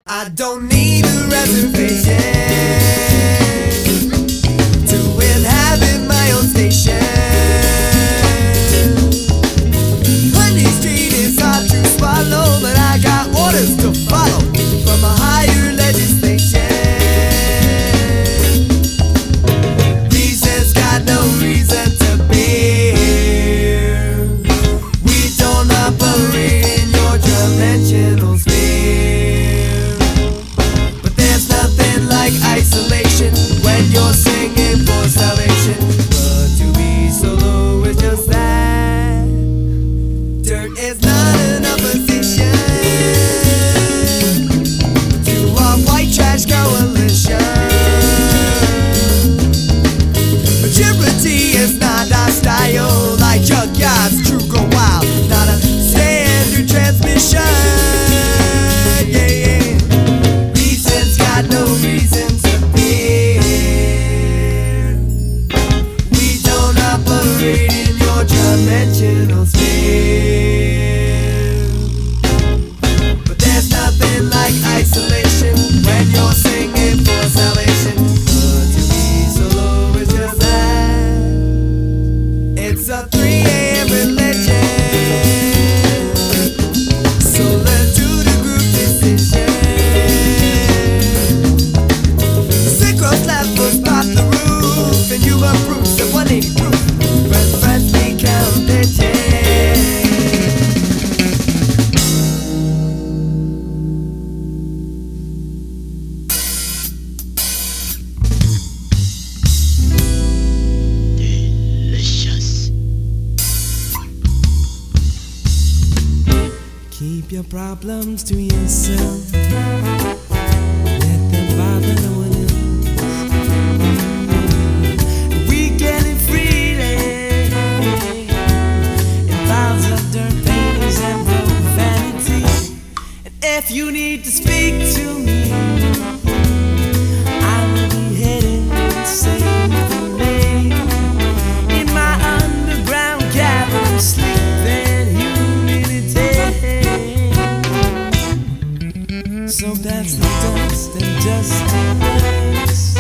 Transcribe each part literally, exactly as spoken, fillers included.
I don't need a reservation to inhabit my own station. Honey Street is hard to swallow, but I got orders to follow from a higher legislation. Reason's got no reason to be here. We don't operate in your dimensional sphere. But there's nothing like isolation when you're singing for salvation. But to be solo is just that. Dirt is not an opposition to our white trash coalition. Maturity is not our style, like junkyards, true go wild, not a standard transmission. Yeah, yeah. Reason's got no reason to be here. We don't operate in your dimensional sphere. But there's nothing like isolation when you're singing for salvation. But to be solo is just that. It's a three A M religion. So let's do the group decision. Synchro levels pop the roof, and you approve the one eighty proof. Friends, friends, we count digits. Delicious. Keep your problems to yourself. Let them bother no one else. We get it freely in piles of dirt, paintings, and profanity. And if you need to speak to me, I will be headed safely in my underground cavern, sleeping humility. So that's the dust and just dust,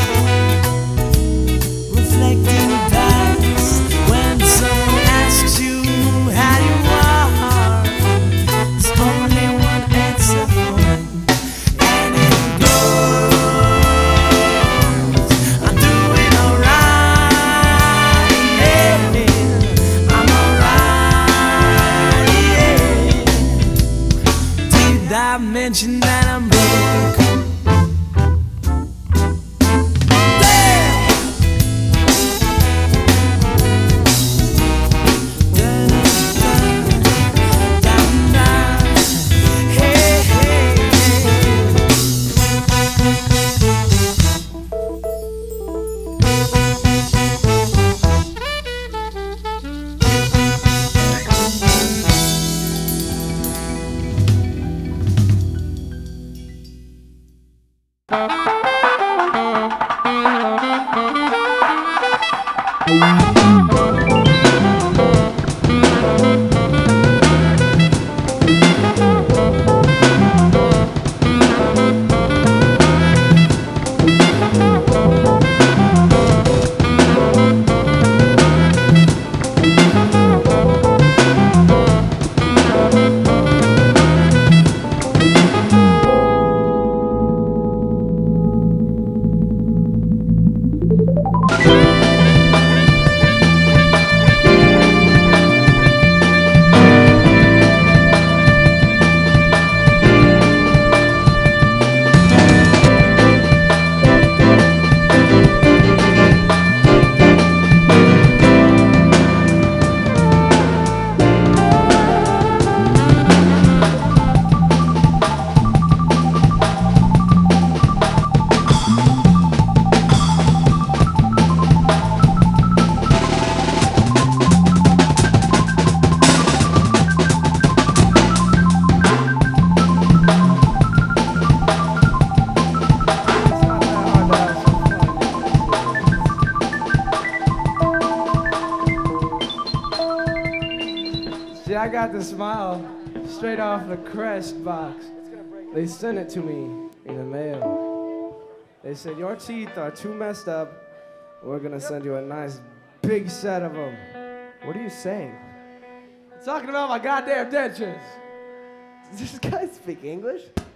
reflecting the past. When someone asks you how you are, there's only one answer for it, and it goes, I'm doing alright, yeah, I'm alright, yeah. Did I mention that I'm broke? I got the smile straight off the Crest box. They sent it to me in the mail. They said, your teeth are too messed up. We're gonna send you a nice big set of them. What are you saying? I'm talking about my goddamn dentures. Does this guy speak English?